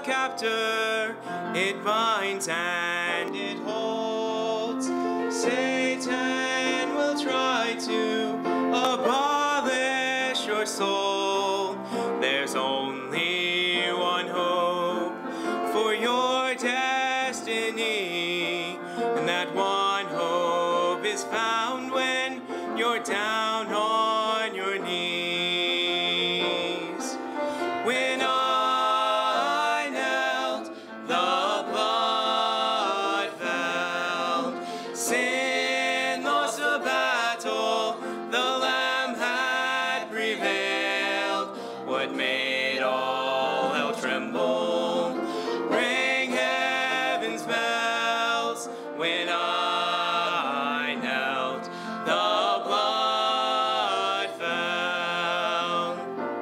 captor, it binds and it holds. Satan will try to abolish your soul. There's only one hope for your destiny, and that one hope is found when you're down on your knees. When I knelt, the blood fell. Sin lost a battle, the Lamb had prevailed. What made all hell tremble rang heaven's bells. When I knelt, the blood fell.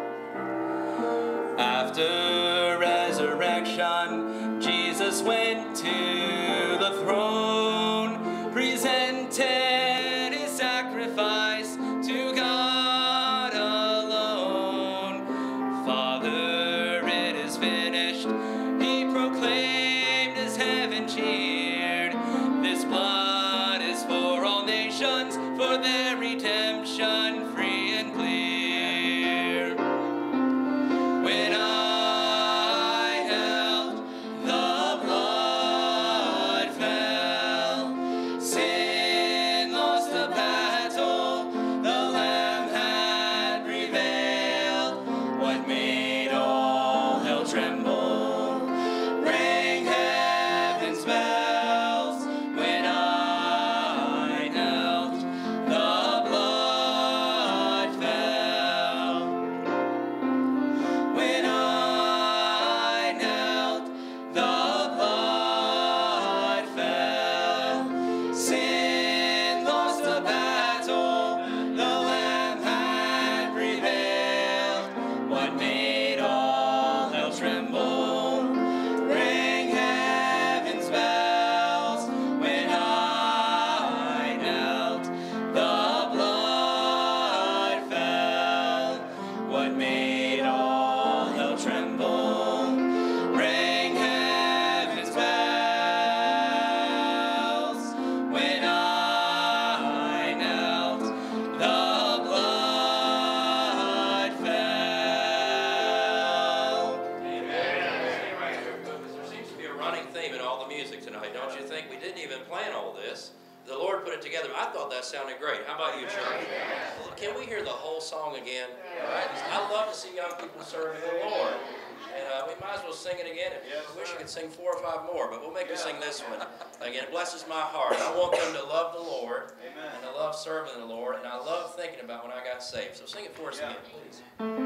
After resurrection, Jesus went to the throne, presented his sacrifice to God alone. Father, it is finished, he proclaimed as heaven cheered. This blood is for all nations, for their redemption free and clear. When I knelt, the blood fell. Sin lost the battle, the Lamb had prevailed. What made all hell tremble rang heaven's bells. When I knelt, the blood fell. When I knelt, the blood fell. Sin lost the battle, the Lamb had prevailed. What made all hell tremble rang heaven's bells. When I knelt, the blood fell. What made all hell tremble rang heaven's bells. When I knelt, the blood fell. There seems to be a running theme in all the music tonight, don't you think? We didn't even plan all this. The Lord put it together. I thought that sounded great. How about you, church? Can we hear the whole song again? I love to see young people serving the Lord. And we might as well sing it again. I wish I could sing 4 or 5 more, but we'll make you sing this one. Again, it blesses my heart. I want them to love the Lord and to love serving the Lord, and I love thinking about when I got saved. So sing it for us again, please.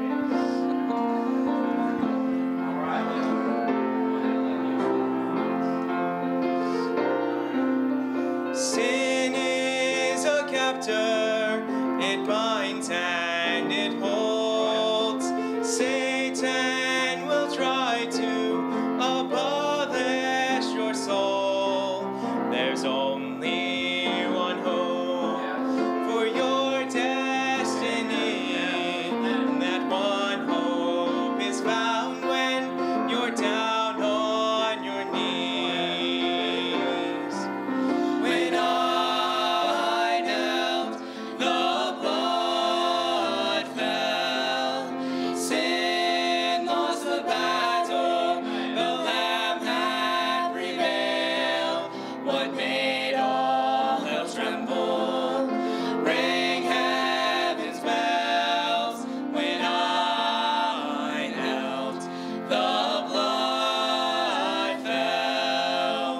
Sin is a captor, it binds and it holds. Satan will try to abolish your soul. There's only one hope for your destiny, and that one hope is found when you're down on your knees. When I knelt, the blood fell. Sin lost the battle, the Lamb had prevailed. What made all hell tremble rang heaven's bells. When I knelt, the blood fell.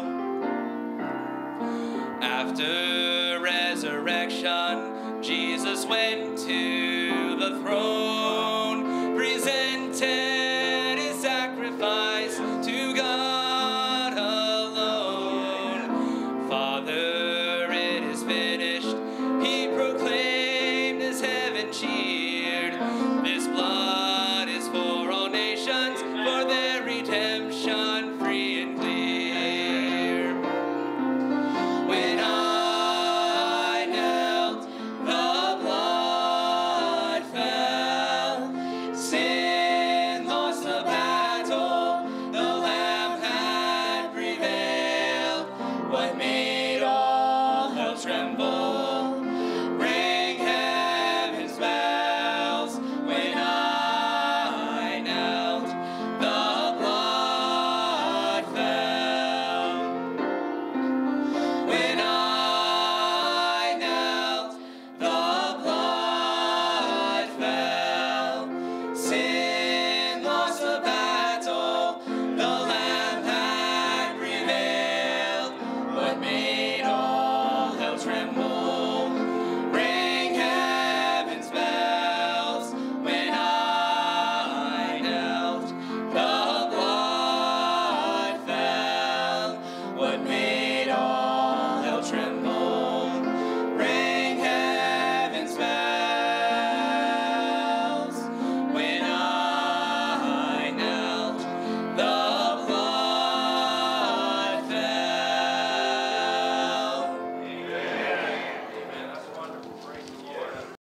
After resurrection, Jesus went to the throne, presented his sacrifice to God alone. Father, it is finished, he proclaimed as heaven cheered. This blood is for all nations, for their redemption free and clear. When I knelt, the blood fell. what made all hell tremble.